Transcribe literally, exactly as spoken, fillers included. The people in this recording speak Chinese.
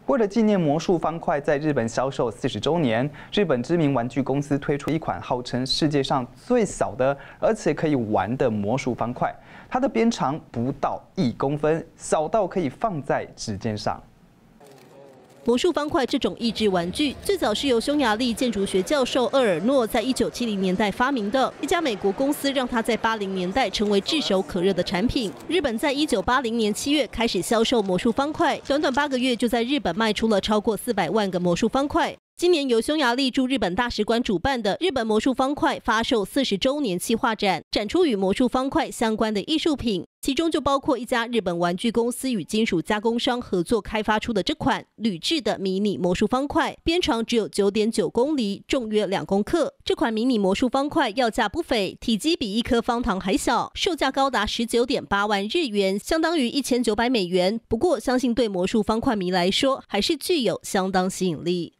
为了纪念魔术方块在日本销售四十周年，日本知名玩具公司推出一款号称世界上最小的，而且可以玩的魔术方块。它的边长不到一公分，小到可以放在指尖上。 魔术方块这种益智玩具，最早是由匈牙利建筑学教授厄尔诺在一九七零年代发明的。一家美国公司让它在八零年代成为炙手可热的产品。日本在一九八零年七月开始销售魔术方块，短短八个月就在日本卖出了超过四百万个魔术方块。 今年由匈牙利驻日本大使馆主办的日本魔术方块发售四十周年企划展，展出与魔术方块相关的艺术品，其中就包括一家日本玩具公司与金属加工商合作开发出的这款铝制的迷你魔术方块，边长只有 九点九公厘，重约两公克。这款迷你魔术方块要价不菲，体积比一颗方糖还小，售价高达 十九点八万日元，相当于一千九百美元。不过，相信对魔术方块迷来说，还是具有相当吸引力。